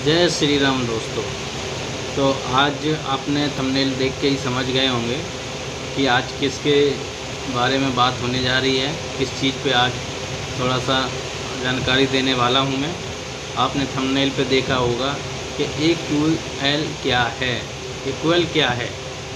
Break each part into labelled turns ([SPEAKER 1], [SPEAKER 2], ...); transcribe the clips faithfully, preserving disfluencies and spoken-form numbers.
[SPEAKER 1] जय श्री राम दोस्तों। तो आज आपने थंबनेल देख के ही समझ गए होंगे कि आज किसके बारे में बात होने जा रही है, किस चीज़ पे आज थोड़ा सा जानकारी देने वाला हूं मैं। आपने थंबनेल पे देखा होगा कि ए क्यू एल क्या है, इक्वल क्या है।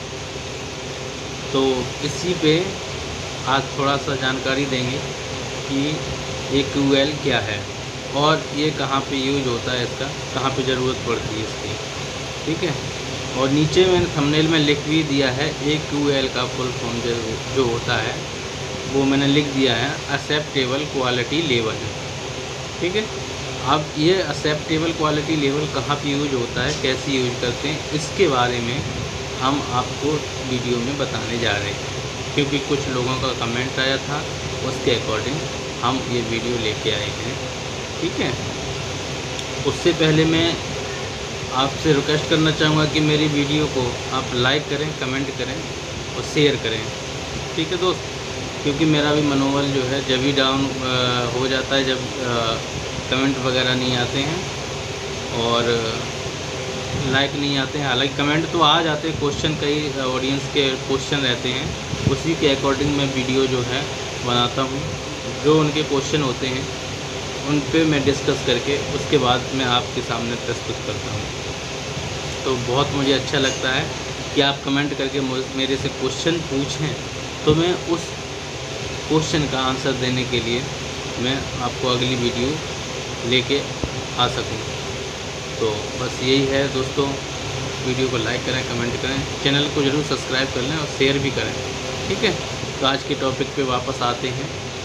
[SPEAKER 1] तो इसी पे आज थोड़ा सा जानकारी देंगे कि ए क्यू एल क्या है और ये कहाँ पे यूज होता है, इसका कहाँ पे ज़रूरत पड़ती है इसकी, ठीक है। और नीचे मैंने थंबनेल में लिख भी दिया है ए क्यू एल का फुल फॉर्म जो जो होता है वो मैंने लिख दिया है, एक्सेप्टेबल क्वालिटी लेवल, ठीक है। अब ये एक्सेप्टेबल क्वालिटी लेवल कहाँ पे यूज होता है, कैसे यूज करते हैं, इसके बारे में हम आपको वीडियो में बताने जा रहे हैं, क्योंकि कुछ लोगों का कमेंट आया था, उसके अकॉर्डिंग हम ये वीडियो लेके आए हैं, ठीक है। उससे पहले मैं आपसे रिक्वेस्ट करना चाहूँगा कि मेरी वीडियो को आप लाइक करें, कमेंट करें और शेयर करें, ठीक है दोस्त। क्योंकि मेरा भी मनोबल जो है जब भी डाउन हो जाता है, जब कमेंट वगैरह नहीं आते हैं और लाइक नहीं आते हैं। हालांकि कमेंट तो आ जाते हैं, क्वेश्चन कई ऑडियंस के क्वेश्चन रहते हैं, उसी के अकॉर्डिंग मैं वीडियो जो है बनाता हूँ। जो उनके क्वेश्चन होते हैं उन पे मैं डिस्कस करके उसके बाद मैं आपके सामने प्रस्तुत करता हूँ। तो बहुत मुझे अच्छा लगता है कि आप कमेंट करके मेरे से क्वेश्चन पूछें, तो मैं उस क्वेश्चन का आंसर देने के लिए मैं आपको अगली वीडियो लेके आ सकूँ। तो बस यही है दोस्तों, वीडियो को लाइक करें, कमेंट करें, चैनल को ज़रूर सब्सक्राइब कर लें और शेयर भी करें, ठीक है। तो आज के टॉपिक पे वापस आते हैं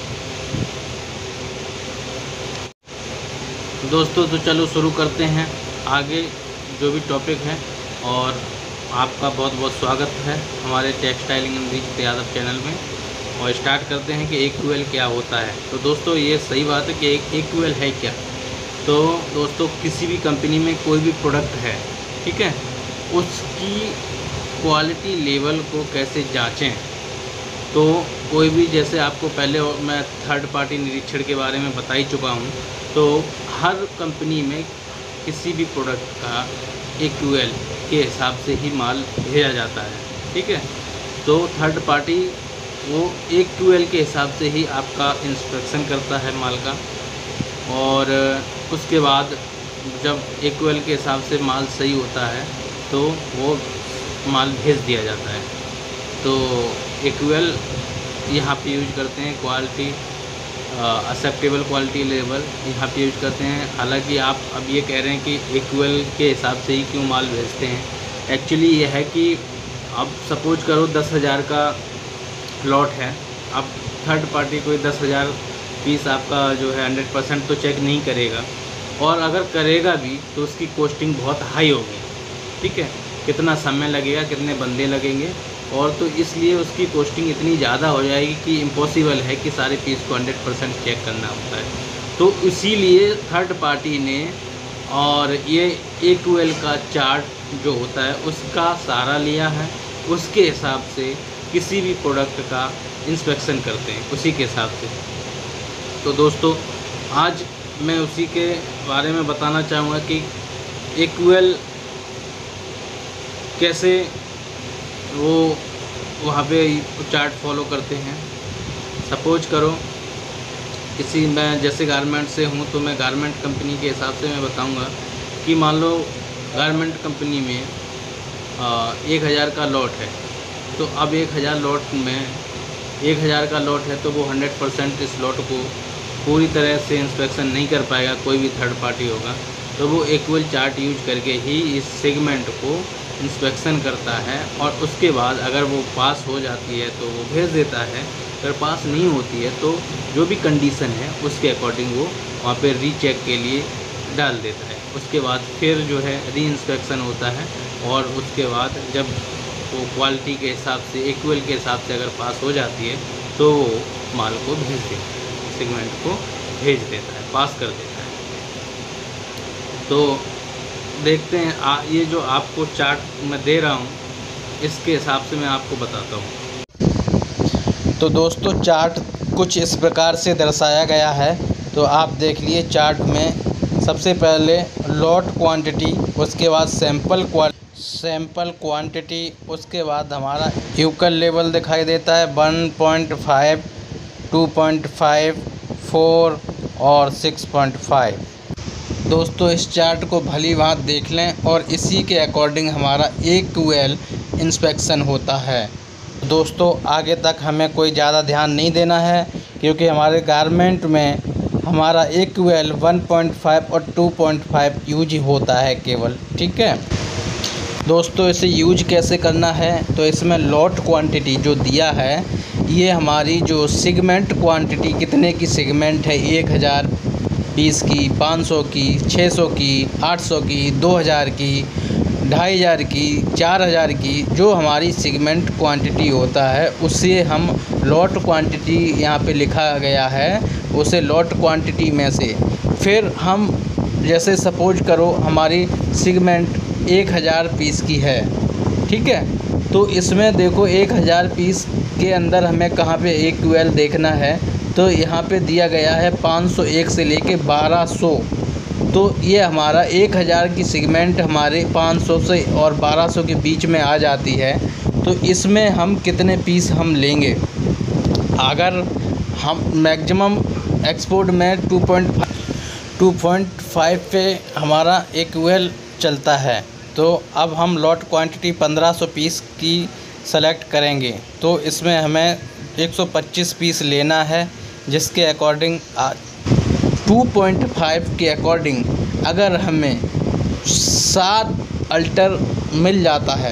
[SPEAKER 1] दोस्तों। तो चलो शुरू करते हैं आगे जो भी टॉपिक है, और आपका बहुत बहुत स्वागत है हमारे टेक्सटाइलिंग अमरीश यादव चैनल में। और स्टार्ट करते हैं कि ए क्यू एल क्या होता है। तो दोस्तों ये सही बात है कि ए क्यू एल है क्या। तो दोस्तों किसी भी कंपनी में कोई भी प्रोडक्ट है, ठीक है, उसकी क्वालिटी लेवल को कैसे जाँचें। तो कोई भी, जैसे आपको पहले मैं थर्ड पार्टी निरीक्षण के बारे में बता ही चुका हूँ, तो हर कंपनी में किसी भी प्रोडक्ट का ए क्यू एल के हिसाब से ही माल भेजा जाता है, ठीक है। तो थर्ड पार्टी वो ए क्यू एल के हिसाब से ही आपका इंस्पेक्शन करता है माल का, और उसके बाद जब ए क्यू एल के हिसाब से माल सही होता है तो वो माल भेज दिया जाता है। तो ए क्यू एल यहाँ पे यूज करते हैं, क्वालिटी एक्सेप्टेबल क्वालिटी लेवल यहाँ पे यूज करते हैं। हालांकि आप अब ये कह रहे हैं कि ए क्यू एल के हिसाब से ही क्यों माल भेजते हैं। एक्चुअली ये है कि अब सपोज करो दस हज़ार का लॉट है, अब थर्ड पार्टी कोई दस हज़ार पीस आपका जो है हंड्रेड परसेंट तो चेक नहीं करेगा, और अगर करेगा भी तो उसकी कॉस्टिंग बहुत हाई होगी, ठीक है। कितना समय लगेगा, कितने बंदे लगेंगे, और तो इसलिए उसकी कॉस्टिंग इतनी ज़्यादा हो जाएगी कि इम्पॉसिबल है कि सारे पीस को हंड्रेड परसेंट चेक करना होता है। तो इसीलिए थर्ड पार्टी ने और ये ए क्यू एल का चार्ट जो होता है उसका सहारा लिया है, उसके हिसाब से किसी भी प्रोडक्ट का इंस्पेक्शन करते हैं, उसी के हिसाब से। तो दोस्तों आज मैं उसी के बारे में बताना चाहूँगा कि ए क्यू एल कैसे वो वहाँ पे चार्ट फॉलो करते हैं। सपोज करो किसी, मैं जैसे गारमेंट से हूँ तो मैं गारमेंट कंपनी के हिसाब से मैं बताऊँगा कि मान लो गारमेंट कंपनी में एक हज़ार का लॉट है, तो अब एक हज़ार लॉट में एक हज़ार का लॉट है तो वो हंड्रेड परसेंट इस लॉट को पूरी तरह से इंस्पेक्शन नहीं कर पाएगा, कोई भी थर्ड पार्टी होगा। तो वो A Q L chart use करके ही इस सेगमेंट को इंस्पेक्शन करता है, और उसके बाद अगर वो पास हो जाती है तो वो भेज देता है, अगर पास नहीं होती है तो जो भी कंडीशन है उसके अकॉर्डिंग वो वहाँ पे रीचेक के लिए डाल देता है। उसके बाद फिर जो है री इंस्पेक्शन होता है, और उसके बाद जब वो क्वालिटी के हिसाब से ए क्यू एल के हिसाब से अगर पास हो जाती है तो वो माल को भेज देता है, सेगमेंट को भेज देता है, पास कर देता है। तो देखते हैं आ, ये जो आपको चार्ट मैं दे रहा हूँ इसके हिसाब से मैं आपको बताता हूँ।
[SPEAKER 2] तो दोस्तों चार्ट कुछ इस प्रकार से दर्शाया गया है, तो आप देख लिए चार्ट में
[SPEAKER 1] सबसे पहले लॉट क्वांटिटी, उसके बाद सैंपल क्वा सैंपल क्वांटिटी, उसके बाद हमारा यूकल लेवल दिखाई देता है one point five, two point five, four और सिक्स पॉइंट फाइव। दोस्तों इस चार्ट को भली भांति देख लें और इसी के अकॉर्डिंग हमारा ए क्यू एल इंस्पेक्शन होता है। दोस्तों आगे तक हमें कोई ज़्यादा ध्यान नहीं देना है, क्योंकि हमारे गारमेंट में हमारा A Q L one point five और टू पॉइंट फाइव यूज होता है केवल। ठीक है दोस्तों, इसे यूज कैसे करना है, तो इसमें लॉट क्वांटिटी जो दिया है ये हमारी जो सेगमेंट क्वांटिटी कितने की सेगमेंट है, एक हज़ार पीस की, पाँच सौ की, छः सौ की, आठ सौ की, दो हज़ार की, ढाई हज़ार की, चार हज़ार की, जो हमारी सेगमेंट क्वांटिटी होता है उसे हम लॉट क्वांटिटी यहाँ पे लिखा गया है, उसे लॉट क्वांटिटी में से फिर हम जैसे सपोज करो हमारी सेगमेंट एक हज़ार पीस की है। ठीक है, तो इसमें देखो एक हज़ार पीस के अंदर हमें कहाँ पे ए क्यू एल देखना है, तो यहाँ पे दिया गया है पाँच सौ एक से लेके बारह सौ। तो ये हमारा एक हज़ार की सेगमेंट हमारे पाँच सौ से और बारह सौ के बीच में आ जाती है। तो इसमें हम कितने पीस हम लेंगे, अगर हम मैक्सिमम एक्सपोर्ट में two point two point five पे हमारा ए क्यू एल चलता है, तो अब हम लॉट क्वांटिटी पंद्रह सौ पीस की सेलेक्ट करेंगे। तो इसमें हमें एक सौ पच्चीस पीस लेना है, जिसके अकॉर्डिंग टू पॉइंट फाइव के अकॉर्डिंग अगर हमें सात अल्टर मिल जाता है,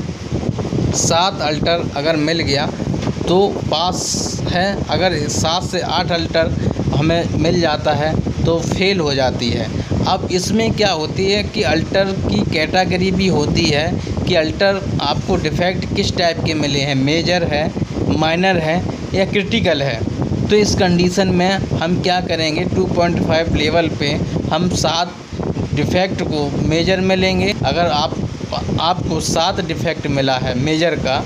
[SPEAKER 1] सात अल्टर अगर मिल गया तो पास है, अगर सात से आठ अल्टर हमें मिल जाता है तो फेल हो जाती है। अब इसमें क्या होती है कि अल्टर की कैटेगरी भी होती है कि अल्टर आपको डिफेक्ट किस टाइप के मिले हैं, मेजर है, माइनर है या क्रिटिकल है। तो इस कंडीशन में हम क्या करेंगे, टू पॉइंट फाइव लेवल पे हम सात डिफेक्ट को मेजर में लेंगे। अगर आप आपको सात डिफेक्ट मिला है मेजर का,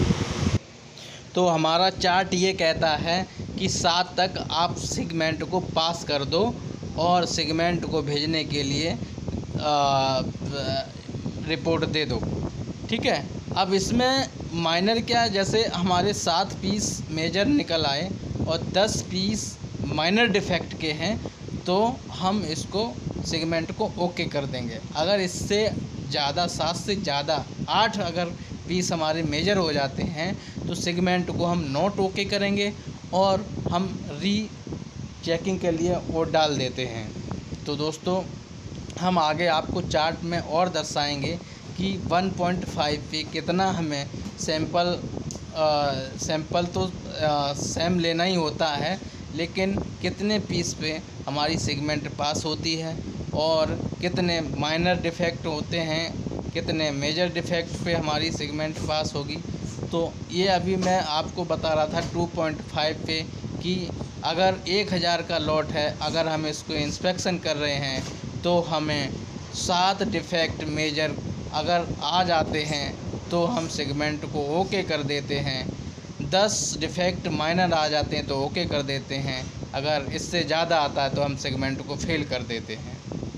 [SPEAKER 1] तो हमारा चार्ट ये कहता है कि सात तक आप सेगमेंट को पास कर दो और सेगमेंट को भेजने के लिए आ, रिपोर्ट दे दो। ठीक है, अब इसमें माइनर क्या, जैसे हमारे सात पीस मेजर निकल आए और दस पीस माइनर डिफेक्ट के हैं, तो हम इसको सेगमेंट को ओके कर देंगे। अगर इससे ज़्यादा, सात से ज़्यादा आठ अगर पीस हमारे मेजर हो जाते हैं तो सेगमेंट को हम नॉट ओके करेंगे और हम री चेकिंग के लिए वो डाल देते हैं। तो दोस्तों हम आगे आपको चार्ट में और दर्शाएंगे कि वन पॉइंट फाइव पे कितना हमें सैंपल सैंपल तो आ, सेम लेना ही होता है, लेकिन कितने पीस पे हमारी सेगमेंट पास होती है और कितने माइनर डिफेक्ट होते हैं, कितने मेजर डिफेक्ट पे हमारी सेगमेंट पास होगी। तो ये अभी मैं आपको बता रहा था टू पॉइंट फाइव पे कि अगर एक हज़ार का लॉट है, अगर हम इसको इंस्पेक्शन कर रहे हैं तो हमें सात डिफेक्ट मेजर अगर आ जाते हैं तो हम सेगमेंट को ओके कर देते हैं। दस डिफेक्ट माइनर आ जाते हैं तो ओके कर देते हैं, अगर इससे ज़्यादा आता है तो हम सेगमेंट को फेल कर देते हैं।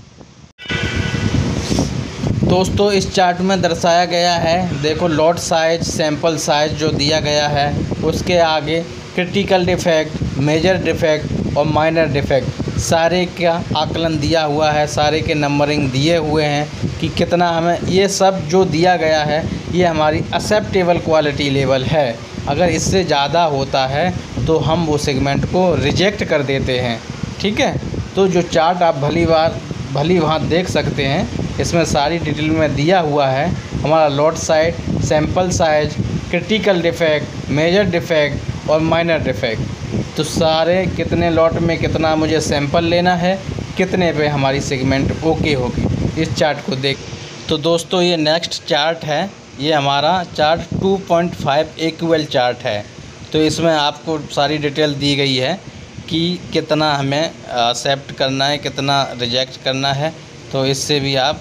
[SPEAKER 1] दोस्तों इस चार्ट में दर्शाया गया है, देखो लॉट साइज, सैंपल साइज जो दिया गया है, उसके आगे क्रिटिकल डिफेक्ट, मेजर डिफेक्ट और माइनर डिफेक्ट सारे का आकलन दिया हुआ है, सारे के नंबरिंग दिए हुए हैं कि कितना हमें, ये सब जो दिया गया है ये हमारी एक्सेप्टेबल क्वालिटी लेवल है। अगर इससे ज़्यादा होता है तो हम वो सेगमेंट को रिजेक्ट कर देते हैं। ठीक है, तो जो चार्ट आप भली बार भली भांति देख सकते हैं, इसमें सारी डिटेल में दिया हुआ है हमारा lot size, sample size, critical defect, major defect और माइनर डिफेक्ट। तो सारे कितने लॉट में कितना मुझे सैंपल लेना है, कितने पे हमारी सेगमेंट ओके होगी, इस चार्ट को देख। तो दोस्तों ये नेक्स्ट चार्ट है, ये हमारा chart two point five A Q L chart है। तो इसमें आपको सारी डिटेल दी गई है कि कितना हमें एक्सेप्ट करना है, कितना रिजेक्ट करना है। तो इससे भी आप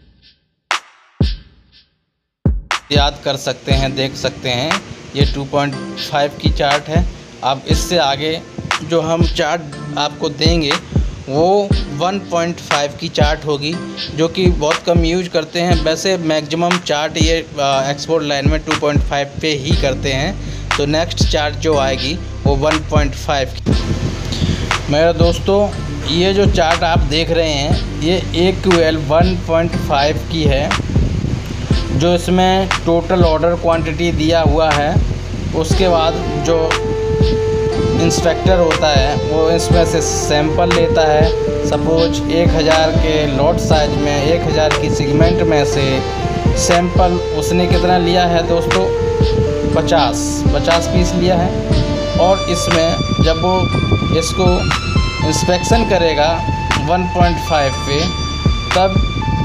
[SPEAKER 1] याद कर सकते हैं, देख सकते हैं। ये टू पॉइंट फाइव की चार्ट है। अब इससे आगे जो हम चार्ट आपको देंगे वो वन पॉइंट फाइव की चार्ट होगी, जो कि बहुत कम यूज करते हैं। वैसे मैक्सिमम चार्ट ये एक्सपोर्ट लाइन में टू पॉइंट फाइव पे ही करते हैं। तो नेक्स्ट चार्ट जो आएगी वो वन पॉइंट फाइव की। मेरे दोस्तों, ये जो चार्ट आप देख रहे हैं ये A Q L one point five की है, जो इसमें टोटल ऑर्डर क्वांटिटी दिया हुआ है। उसके बाद जो इंस्पेक्टर होता है वो इसमें से सैंपल लेता है। सपोज एक हज़ार के लॉट साइज में, एक हज़ार की सेगमेंट में से सैंपल उसने कितना लिया है दोस्तों, पचास पचास पीस लिया है। और इसमें जब वो इसको इंस्पेक्शन करेगा वन पॉइंट फाइव पे, तब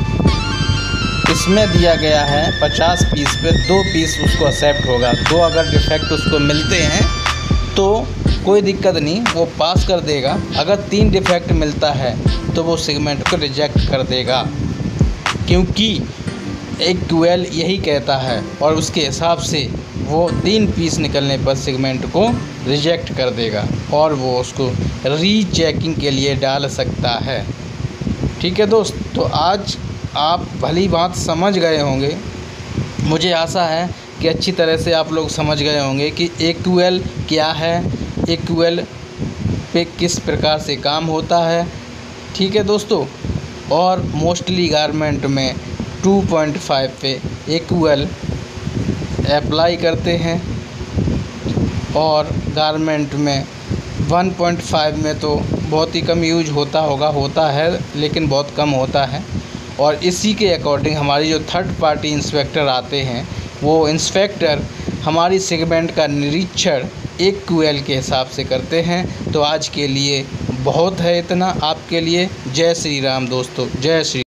[SPEAKER 1] इसमें दिया गया है पचास पीस पे दो पीस उसको एक्सेप्ट होगा। दो अगर डिफेक्ट उसको मिलते हैं तो कोई दिक्कत नहीं, वो पास कर देगा। अगर तीन डिफेक्ट मिलता है तो वो सेगमेंट को रिजेक्ट कर देगा, क्योंकि एक क्यू एल यही कहता है और उसके हिसाब से वो तीन पीस निकलने पर सेगमेंट को रिजेक्ट कर देगा और वो उसको रीचेकिंग के लिए डाल सकता है। ठीक है दोस्त, तो आज आप भली बात समझ गए होंगे। मुझे आशा है कि अच्छी तरह से आप लोग समझ गए होंगे कि ए क्यू एल क्या है, ए क्यू एल पे किस प्रकार से काम होता है। ठीक है दोस्तों, और मोस्टली गारमेंट में टू पॉइंट फाइव पे ए क्यू एल अप्लाई करते हैं और गारमेंट में वन पॉइंट फाइव में तो बहुत ही कम यूज होता होगा, होता है लेकिन बहुत कम होता है। और इसी के अकॉर्डिंग हमारी जो थर्ड पार्टी इंस्पेक्टर आते हैं, वो इंस्पेक्टर हमारी सेगमेंट का निरीक्षण एक क्यू एल के हिसाब से करते हैं। तो आज के लिए बहुत है इतना आपके लिए। जय श्री राम दोस्तों, जय श्री।